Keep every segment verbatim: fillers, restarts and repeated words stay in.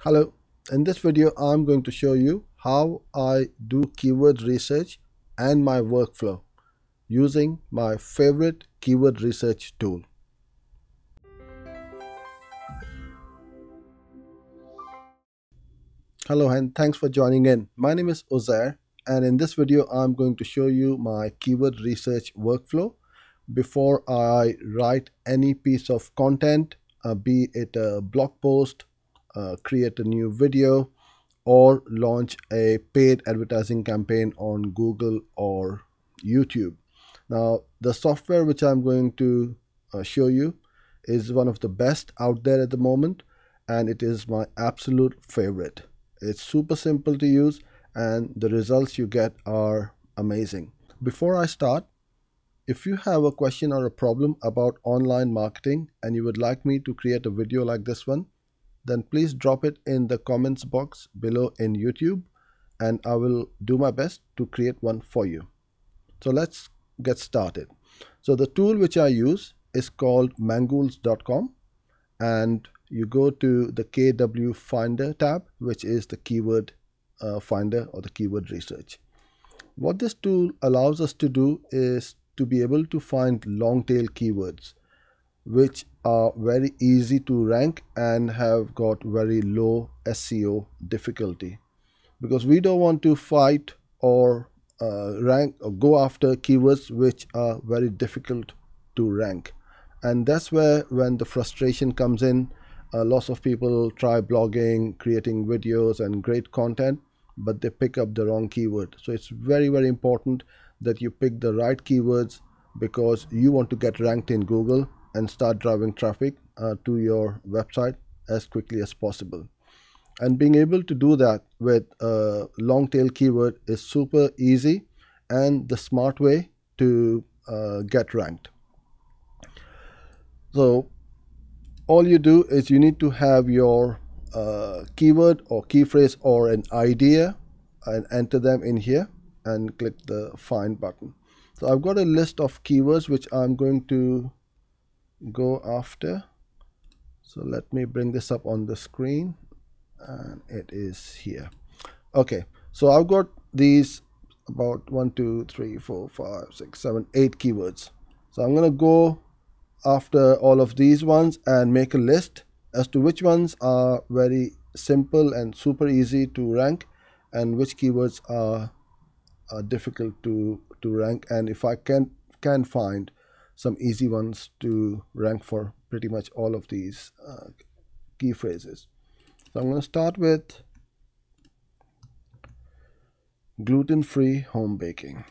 Hello, in this video I'm going to show you how I do keyword research and my workflow using my favorite keyword research tool. Hello and thanks for joining in. My name is Uzair, and in this video I'm going to show you my keyword research workflow before I write any piece of content, uh, be it a blog post, uh, create a new video, or launch a paid advertising campaign on Google or YouTube. Now, the software which I'm going to uh, show you is one of the best out there at the moment, and it is my absolute favorite. It's super simple to use, and the results you get are amazing. Before I start, if you have a question or a problem about online marketing and you would like me to create a video like this one, then please drop it in the comments box below in YouTube, and I will do my best to create one for you. So let's get started. So the tool which I use is called mangools dot com, and you go to the KWFinder tab, which is the keyword uh, finder or the keyword research. What this tool allows us to do is to be able to find long tail keywords which are very easy to rank and have got very low S E O difficulty, because we don't want to fight or uh, rank or go after keywords which are very difficult to rank. And that's where when the frustration comes in. Uh, lots of people try blogging, creating videos and great content, but they pick up the wrong keyword. So it's very very important that you pick the right keywords, because you want to get ranked in Google and start driving traffic uh, to your website as quickly as possible. And being able to do that with a long tail keyword is super easy and the smart way to uh, get ranked. So all you do is you need to have your uh, keyword or key phrase or an idea and enter them in here and click the find button. So I've got a list of keywords which I'm going to go after. So let me bring this up on the screen, and it is here. Okay, so I've got these about one, two, three, four, five, six, seven, eight keywords. So I'm gonna go after all of these ones and make a list as to which ones are very simple and super easy to rank and which keywords are, are difficult to to rank, and if I can can find some easy ones to rank for pretty much all of these uh, key phrases. So I'm going to start with gluten-free home baking.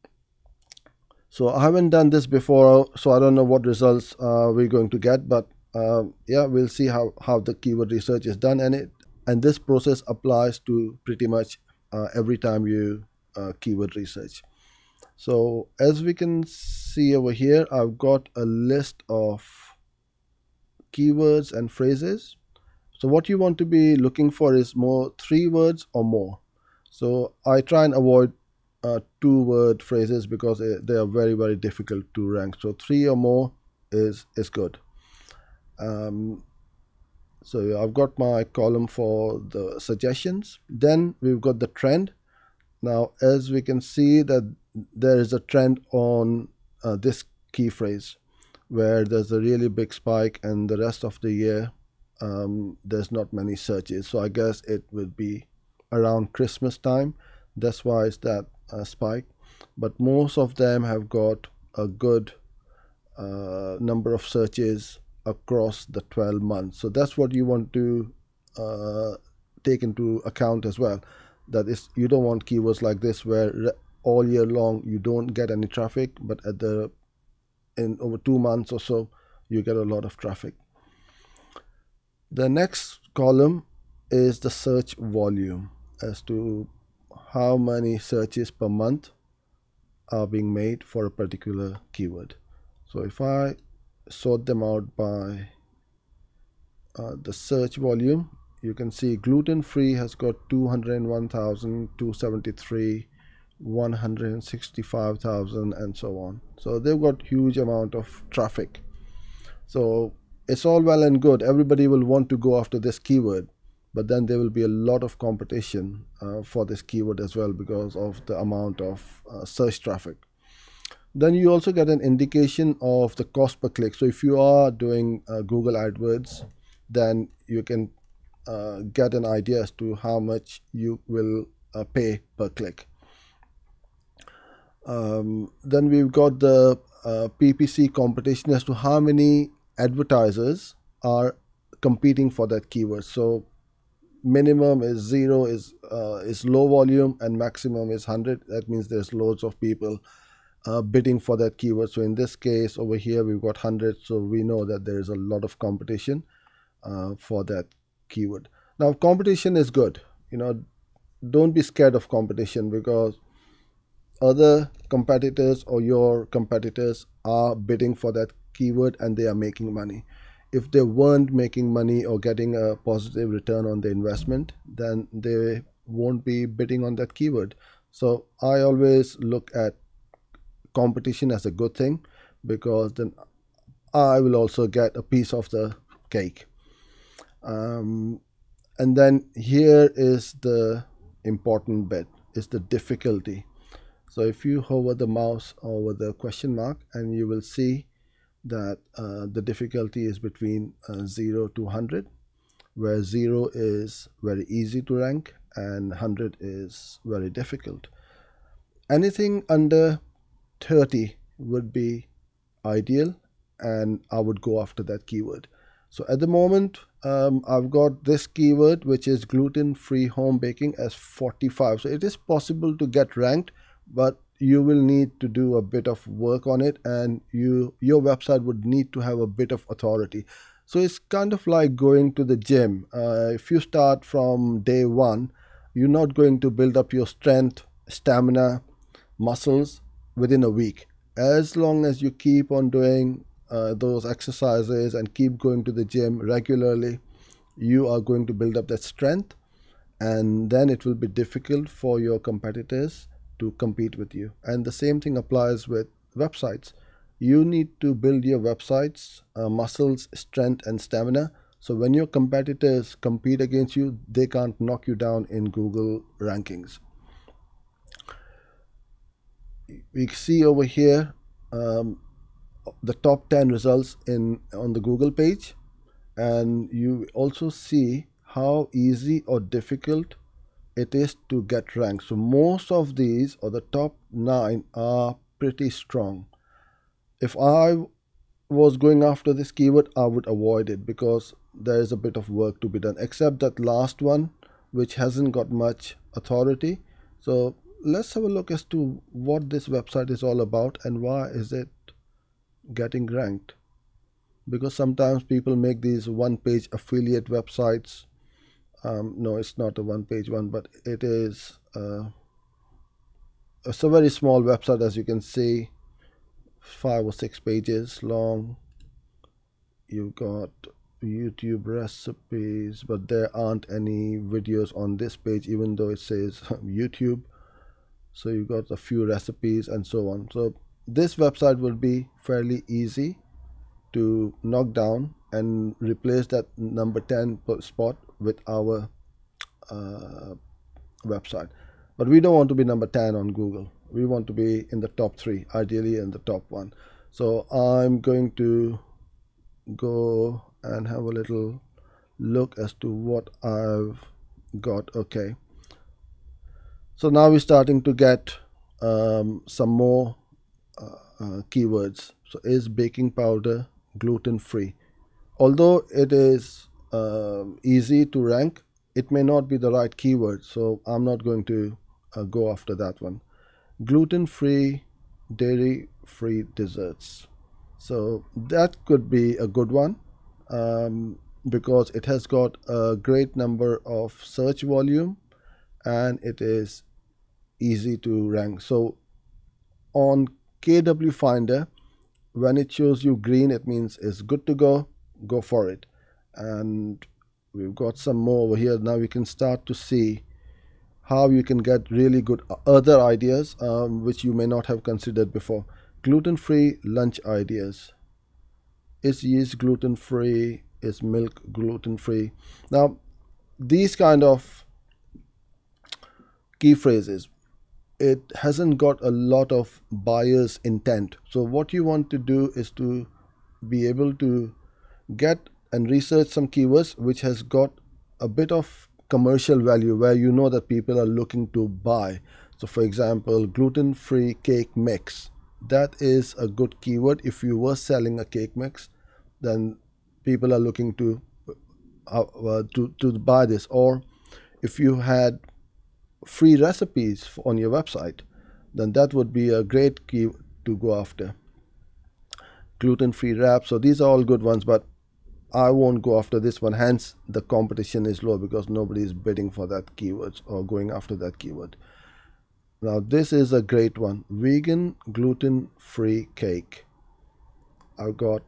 So I haven't done this before, so I don't know what results uh, we're going to get, but uh, yeah, we'll see how, how the keyword research is done, and it and this process applies to pretty much uh, every time you uh, keyword research. So as we can see over here, I've got a list of keywords and phrases. So what you want to be looking for is more three words or more. So I try and avoid uh, two word phrases because they are very very difficult to rank. So three or more is is good. Um, so I've got my column for the suggestions. Then we've got the trend. Now as we can see that there is a trend on uh, this key phrase where there's a really big spike, and the rest of the year um, there's not many searches. So I guess it will be around Christmas time. That's why it's that uh, spike. But most of them have got a good uh, number of searches across the twelve months. So that's what you want to uh, take into account as well. That is, you don't want keywords like this where all year long you don't get any traffic, but at the in over two months or so you get a lot of traffic. The next column is the search volume, as to how many searches per month are being made for a particular keyword. So if I sort them out by uh, the search volume, you can see gluten-free has got two hundred one thousand two hundred seventy-three, one hundred sixty-five thousand, and so on. So they've got huge amount of traffic. So it's all well and good, everybody will want to go after this keyword, but then there will be a lot of competition uh, for this keyword as well because of the amount of uh, search traffic. Then you also get an indication of the cost per click. So if you are doing uh, Google AdWords, then you can uh, get an idea as to how much you will uh, pay per click. Um, then we've got the uh, P P C competition as to how many advertisers are competing for that keyword. So minimum is zero, is uh, is low volume, and maximum is one hundred. That means there's loads of people uh, bidding for that keyword. So in this case over here we've got one hundred, so we know that there is a lot of competition uh, for that keyword. Now competition is good, you know, don't be scared of competition, because other competitors or your competitors are bidding for that keyword and they are making money. If they weren't making money or getting a positive return on the investment, then they won't be bidding on that keyword. So I always look at competition as a good thing, because then I will also get a piece of the cake. Um, and then here is the important bit, is the difficulty. So if you hover the mouse over the question mark, and you will see that uh, the difficulty is between uh, zero to one hundred, where zero is very easy to rank and one hundred is very difficult. Anything under thirty would be ideal, and I would go after that keyword. So at the moment um, I've got this keyword, which is gluten-free home baking, as forty-five. So it is possible to get ranked, but you will need to do a bit of work on it, and you your website would need to have a bit of authority. So it's kind of like going to the gym. Uh, if you start from day one, you're not going to build up your strength, stamina, muscles within a week. As long as you keep on doing uh, those exercises and keep going to the gym regularly, you are going to build up that strength, and then it will be difficult for your competitors to compete with you. And the same thing applies with websites. You need to build your websites uh, muscles, strength and stamina, so when your competitors compete against you, they can't knock you down in Google rankings. We see over here um, the top ten results in on the Google page, and you also see how easy or difficult it is to get ranked. So most of these, or the top nine, are pretty strong. If I was going after this keyword, I would avoid it, because there is a bit of work to be done, except that last one, which hasn't got much authority. So let's have a look as to what this website is all about and why is it getting ranked. Because sometimes people make these one-page affiliate websites. Um, no, it's not a one-page one, but it is uh, it's a very small website, as you can see, five or six pages long. You've got YouTube recipes, but there aren't any videos on this page, even though it says YouTube. So you've got a few recipes and so on. So this website will be fairly easy to knock down and replace that number ten spot with our uh, website. But we don't want to be number ten on Google. We want to be in the top three, ideally in the top one. So I'm going to go and have a little look as to what I've got. Okay, so now we're starting to get um, some more uh, uh, keywords. So is baking powder gluten-free? Although it is uh, easy to rank, it may not be the right keyword, so I'm not going to uh, go after that one. Gluten-free, dairy-free desserts. So that could be a good one, um, because it has got a great number of search volume and it is easy to rank. So on KWFinder, when it shows you green, it means it's good to go. Go for it. And we've got some more over here. Now we can start to see how you can get really good other ideas um, which you may not have considered before. Gluten-free lunch ideas. Is yeast gluten-free? Is milk gluten-free? Now these kind of key phrases, it hasn't got a lot of buyer's intent. So what you want to do is to be able to get and research some keywords which has got a bit of commercial value, where you know that people are looking to buy. So for example, gluten-free cake mix, that is a good keyword. If you were selling a cake mix, then people are looking to uh, uh, to, to buy this. Or if you had free recipes on your website, then that would be a great key to go after. Gluten-free wrap, so these are all good ones, but I won't go after this one, hence the competition is low, because nobody is bidding for that keyword or going after that keyword. Now this is a great one, vegan gluten-free cake. I've got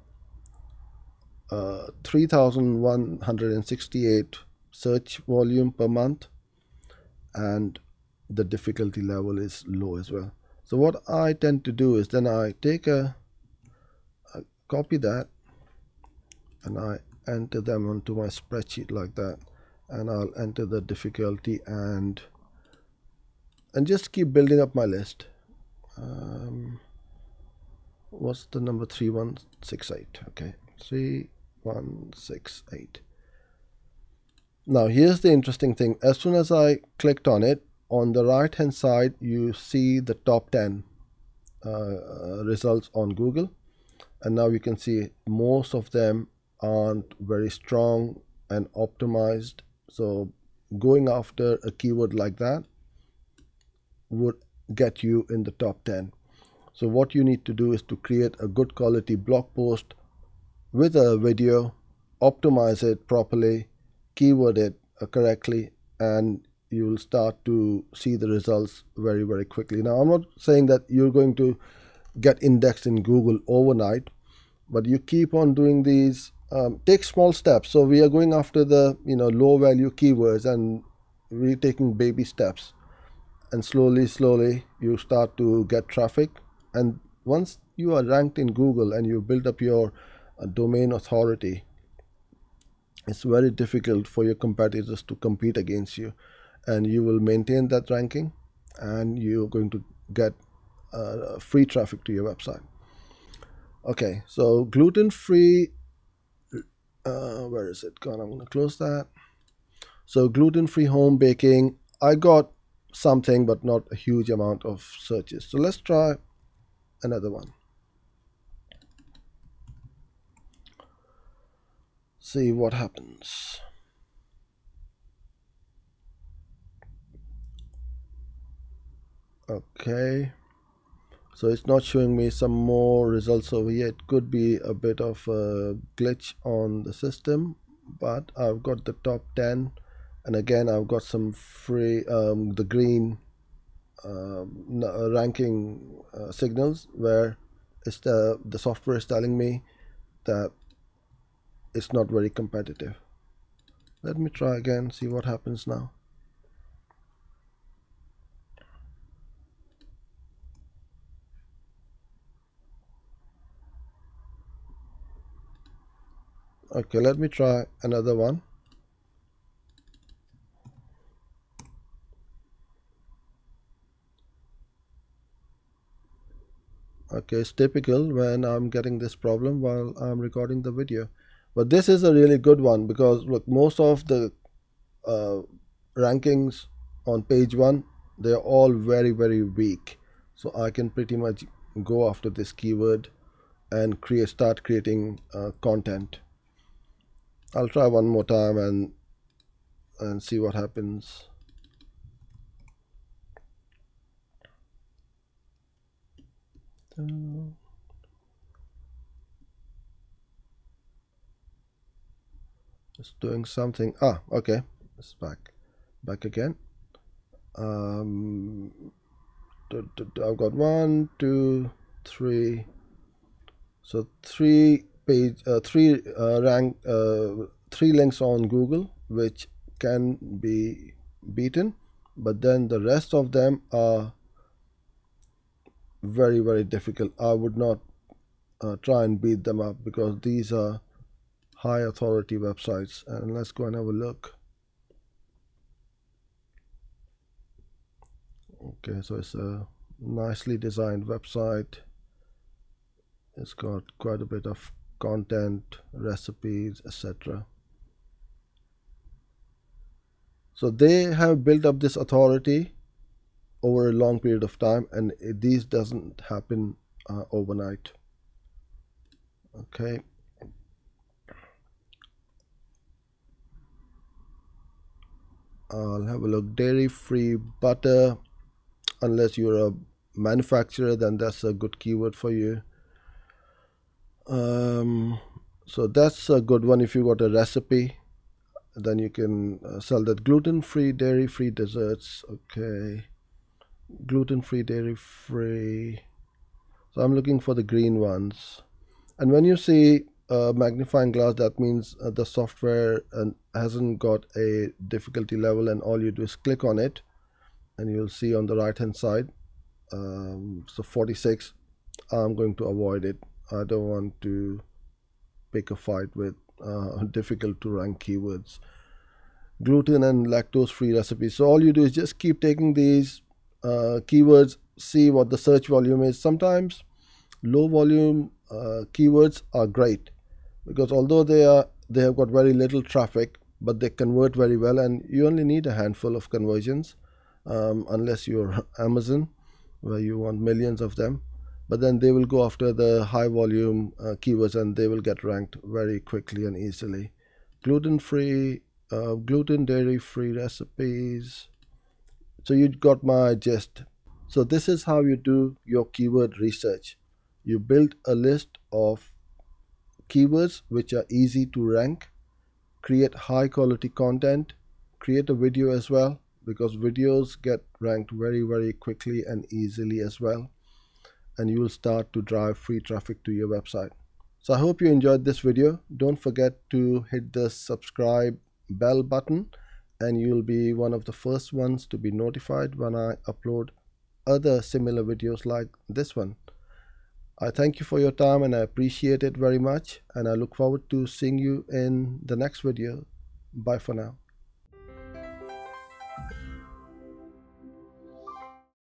uh, three thousand one hundred sixty-eight search volume per month, and the difficulty level is low as well. So what I tend to do is then I take a, I copy that and I enter them onto my spreadsheet like that, and I'll enter the difficulty and and just keep building up my list. Um, what's the number? three one six eight. Okay, three one six eight. Now here's the interesting thing. As soon as I clicked on it, on the right hand side you see the top ten uh, results on Google, and now you can see most of them aren't very strong and optimized. So going after a keyword like that would get you in the top ten. So what you need to do is to create a good quality blog post with a video, optimize it properly, keyword it uh, correctly, and you will start to see the results very very quickly. Now I'm not saying that you're going to get indexed in Google overnight, but you keep on doing these, um, take small steps. So we are going after the you know low value keywords, and we're taking baby steps, and slowly slowly you start to get traffic. And once you are ranked in Google and you build up your uh, domain authority, it's very difficult for your competitors to compete against you, and you will maintain that ranking, and you're going to get uh, free traffic to your website. Okay, so gluten-free, uh, where is it gone? I'm going to close that. So gluten-free home baking, I got something, but not a huge amount of searches. So let's try another one. See what happens. Okay, so it's not showing me some more results over here. It could be a bit of a glitch on the system, but I've got the top ten, and again I've got some free um, the green uh, ranking uh, signals, where it's the, the software is telling me that it's not very competitive. Let me try again, see what happens now. Okay, let me try another one. Okay, it's typical when I'm getting this problem while I'm recording the video. But this is a really good one, because look, most of the uh, rankings on page one, they're all very very weak. So I can pretty much go after this keyword and create start creating uh, content. I'll try one more time and and see what happens. It's doing something. Ah, okay, it's back back again. um I've got one two three, so three page uh, three uh, rank uh, three links on Google which can be beaten, but then the rest of them are very very difficult. I would not uh, try and beat them up, because these are high authority websites. And let's go and have a look. Okay, so it's a nicely designed website. It's got quite a bit of content, recipes, et cetera. So they have built up this authority over a long period of time, and it, these doesn't happen uh, overnight. Okay. I'll have a look. Dairy-free butter. Unless you're a manufacturer, then that's a good keyword for you. Um, so that's a good one. If you got a recipe, then you can uh, sell that. Gluten-free, dairy-free desserts. Okay. Gluten-free, dairy-free. So I'm looking for the green ones. And when you see a magnifying glass, that means uh, the software uh, hasn't got a difficulty level, and all you do is click on it and you'll see on the right hand side, um, so forty-six. I'm going to avoid it. I don't want to pick a fight with uh, difficult to rank keywords. Gluten and lactose free recipes. So all you do is just keep taking these uh, keywords, see what the search volume is. Sometimes low volume uh, keywords are great, because although they are they have got very little traffic, but they convert very well, and you only need a handful of conversions, um, unless you're Amazon, where you want millions of them. But then they will go after the high volume uh, keywords, and they will get ranked very quickly and easily. Gluten free, uh, gluten dairy free recipes. So you got my gist. So this is how you do your keyword research. You build a list of keywords which are easy to rank, create high quality content, create a video as well, because videos get ranked very very quickly and easily as well, and you will start to drive free traffic to your website. So I hope you enjoyed this video. Don't forget to hit the subscribe bell button, and you'll be one of the first ones to be notified when I upload other similar videos like this one. I thank you for your time, and I appreciate it very much, and I look forward to seeing you in the next video. Bye for now.